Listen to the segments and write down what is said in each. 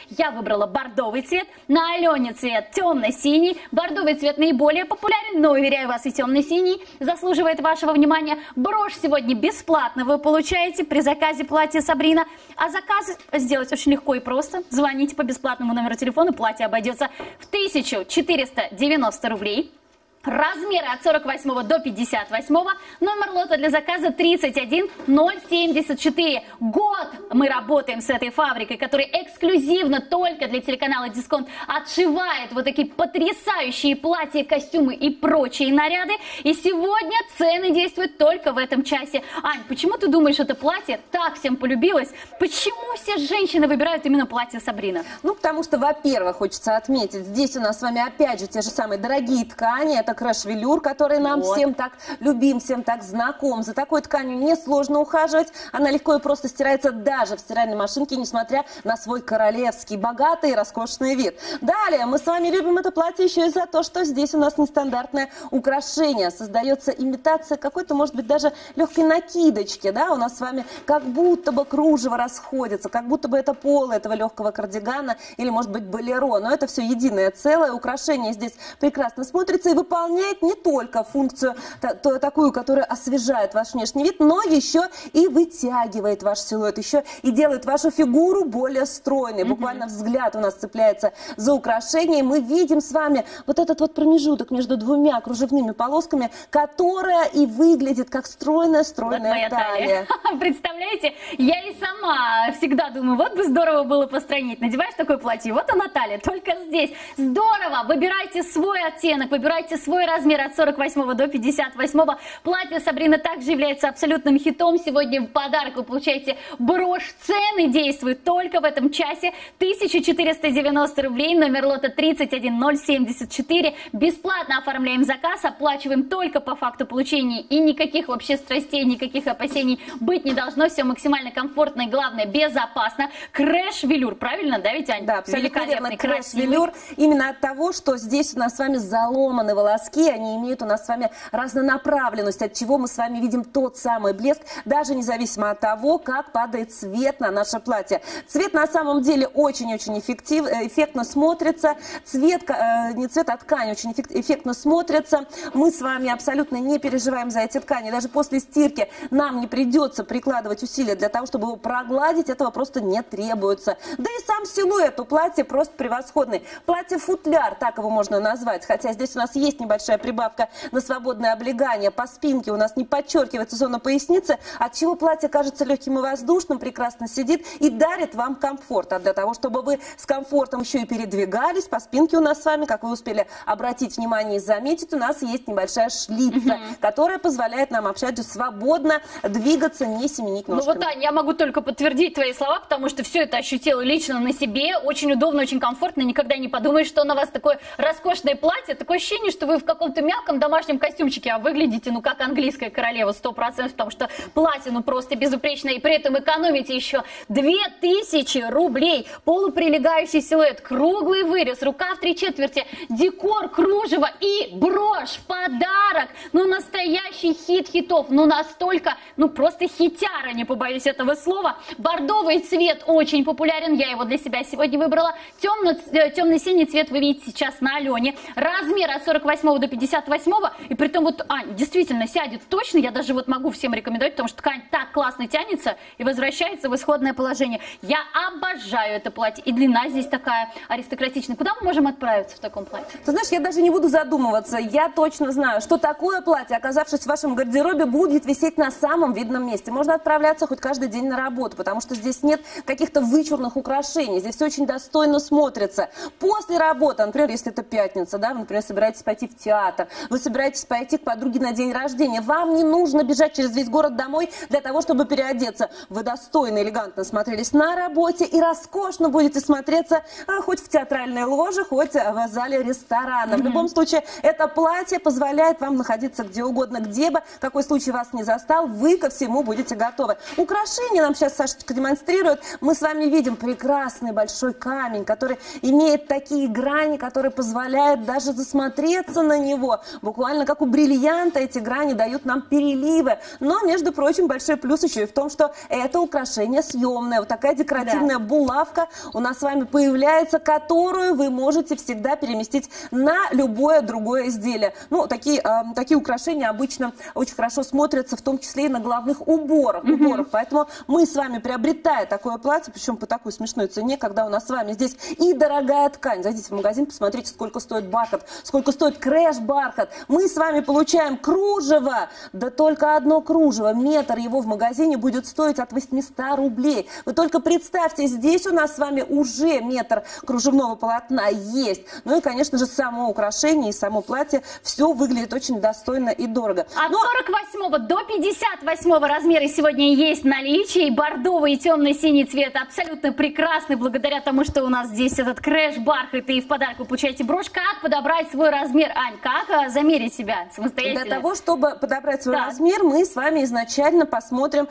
Я выбрала бордовый цвет, на Алене цвет темно-синий. Бордовый цвет наиболее популярен, но, уверяю вас, и темно-синий заслуживает вашего внимания. Брошь сегодня бесплатно вы получаете при заказе платья Сабрина. А заказ сделать очень легко и просто. Звоните по бесплатному номеру телефона, платье обойдется в 1490 рублей. Размеры от 48 до 58, номер лота для заказа 31074. Год мы работаем с этой фабрикой, которая эксклюзивно только для телеканала Дисконт отшивает вот такие потрясающие платья, костюмы и прочие наряды. И сегодня цены действуют только в этом часе. Ань, почему ты думаешь, это платье так всем полюбилось? Почему все женщины выбирают именно платье Сабрина? Ну, потому что, во-первых, хочется отметить, здесь у нас с вами опять же те же самые дорогие ткани. Это крэш-велюр, который нам всем так любим, всем так знаком. За такой тканью несложно ухаживать. Она легко и просто стирается даже в стиральной машинке, несмотря на свой королевский, богатый и роскошный вид. Далее, мы с вами любим это платье еще и за то, что здесь у нас нестандартное украшение. Создается имитация какой-то, может быть, даже легкой накидочки. Да? У нас с вами как будто бы кружево расходится, как будто бы это поло этого легкого кардигана или, может быть, болеро. Но это все единое целое. Украшение здесь прекрасно смотрится и выполняет не только функцию такую, которая освежает ваш внешний вид, но еще и вытягивает ваш силуэт, еще и делает вашу фигуру более стройной. Буквально взгляд у нас цепляется за украшение. Мы видим с вами вот этот вот промежуток между двумя кружевными полосками, которая и выглядит как стройная талия. Представляете, я и сама всегда думаю, вот бы здорово было постранить. Надеваешь такое платье, вот она талия, только здесь. Здорово! Выбирайте свой оттенок, выбирайте свой размер от 48 до 58. Платье Сабрина также является абсолютным хитом. Сегодня в подарок вы получаете брошь. Цены действуют только в этом часе. 1490 рублей, номер лота 31074. Бесплатно оформляем заказ, оплачиваем только по факту получения. И никаких вообще страстей, никаких опасений быть не должно. Все максимально комфортно и, главное, безопасно. Крэш-велюр, правильно, да, ведь, Ань? Да, абсолютно верно. Крэш-велюр именно от того, что здесь у нас с вами заломаны волоски, они имеют у нас с вами разнонаправленность, от чего мы с вами видим тот самый блеск, даже независимо от того, как падает цвет на наше платье. Цвет на самом деле очень-очень эффектно смотрится. Не цвет, а ткань очень эффектно смотрится. Мы с вами абсолютно не переживаем за эти ткани. Даже после стирки нам не придется прикладывать усилия для того, чтобы его прогладить. Этого просто не требуется. Да и сам силуэт у платья просто превосходный. Платье-футляр, так его можно назвать. Хотя здесь у нас есть небольшая прибавка на свободное облегание. По спинке у нас не подчеркивается зона поясницы, от чего платье кажется легким и воздушным, прекрасно сидит и дарит вам комфорт. А для того, чтобы вы с комфортом еще и передвигались, по спинке у нас с вами, как вы успели обратить внимание и заметить, у нас есть небольшая шлица, которая позволяет нам, опять же, свободно двигаться, не семенить ножками. Ну вот, Аня, я могу только подтвердить твои слова, потому что все это ощутила лично на себе. Очень удобно, очень комфортно. Никогда не подумаешь, что на вас такое роскошное платье. Такое ощущение, что вы в каком-то мягком домашнем костюмчике, а выглядите, ну, как английская королева, 100%, потому что платье, ну, просто безупречное, и при этом экономите еще 2000 рублей. Полуприлегающий силуэт, круглый вырез, рукав 3/4, декор, кружево и брошь в подарок. Ну, настоящий хит хитов, ну, настолько, ну, просто хитяра, не побоюсь этого слова. Бордовый цвет очень популярен, я его для себя сегодня выбрала. Темно-синий цвет вы видите сейчас на Алене. Размер от 48 до 58, и при том вот, Ань, действительно сядет точно, я даже вот могу всем рекомендовать, потому что ткань так классно тянется и возвращается в исходное положение. Я обожаю это платье, и длина здесь такая аристократичная. Куда мы можем отправиться в таком платье? Ты знаешь, я даже не буду задумываться, я точно знаю, что такое платье, оказавшись в вашем гардеробе, будет висеть на самом видном месте. Можно отправляться хоть каждый день на работу, потому что здесь нет каких-то вычурных украшений, здесь все очень достойно смотрится. После работы, например, если это пятница, да, вы, например, собираетесь пойти в театр, вы собираетесь пойти к подруге на день рождения, вам не нужно бежать через весь город домой для того, чтобы переодеться. Вы достойно, элегантно смотрелись на работе и роскошно будете смотреться хоть в театральной ложе, хоть в зале ресторана. В любом случае, это платье позволяет вам находиться где угодно, где бы, какой случай вас не застал, вы ко всему будете готовы. Украшения нам сейчас Сашечка демонстрирует. Мы с вами видим прекрасный большой камень, который имеет такие грани, которые позволяют даже засмотреться на него. Буквально как у бриллианта эти грани дают нам переливы. Но, между прочим, большой плюс еще и в том, что это украшение съемное. Вот такая декоративная булавка у нас с вами появляется, которую вы можете всегда переместить на любое другое изделие. Ну, такие украшения обычно очень хорошо смотрятся, в том числе и на головных уборах. Поэтому мы с вами, приобретая такое платье, причем по такой смешной цене, когда у нас с вами здесь и дорогая ткань. Зайдите в магазин, посмотрите, сколько стоит бархат, сколько стоит крэш-бархат. Мы с вами получаем кружево, да только одно кружево, метр его в магазине будет стоить от 800 рублей. Вы только представьте, здесь у нас с вами уже метр кружевного полотна есть. Ну и, конечно же, само украшение и само платье, все выглядит очень достойно и дорого. От 48 до 58 размера сегодня есть наличие. Бордовый и темно-синий цвет абсолютно прекрасный, благодаря тому, что у нас здесь этот крэш-бархат, и в подарок вы получаете брошь. Как подобрать свой размер, Ань? Как замерить себя самостоятельно? Для того, чтобы подобрать свой размер, мы с вами изначально посмотрим,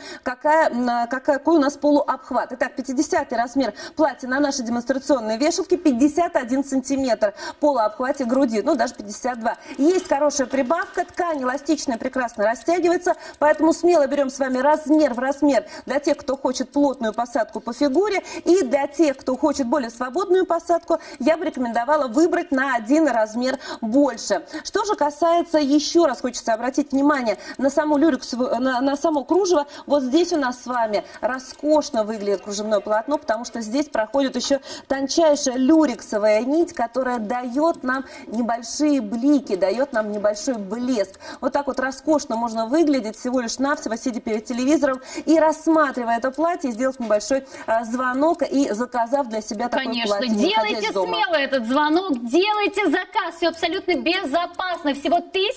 какой у нас полуобхват. Итак, 50 размер платья на нашей демонстрационной вешалке, 51 сантиметр полуобхвате груди, ну даже 52. Есть хорошая прибавка, ткань эластичная, прекрасно растягивается, поэтому смело берем с вами размер в размер для тех, кто хочет плотную посадку по фигуре, и для тех, кто хочет более свободную посадку, я бы рекомендовала выбрать на один размер больше. Что же касается, еще раз хочется обратить внимание на саму люрексовую, на само кружево. Вот здесь у нас с вами роскошно выглядит кружевное полотно, потому что здесь проходит еще тончайшая люрексовая нить, которая дает нам небольшие блики, дает нам небольшой блеск. Вот так вот роскошно можно выглядеть, всего лишь навсего сидя перед телевизором и рассматривая это платье, сделав небольшой звонок и заказав для себя такое платье. Конечно, делайте смело этот звонок, делайте заказ, все абсолютно безопасно. Всего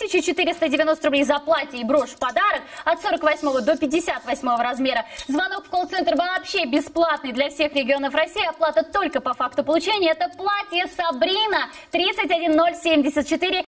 1490 рублей за платье и брошь в подарок от 48 до 58 размера. Звонок в колл-центр вообще бесплатный для всех регионов России. Оплата только по факту получения. Это платье Сабрина 31074.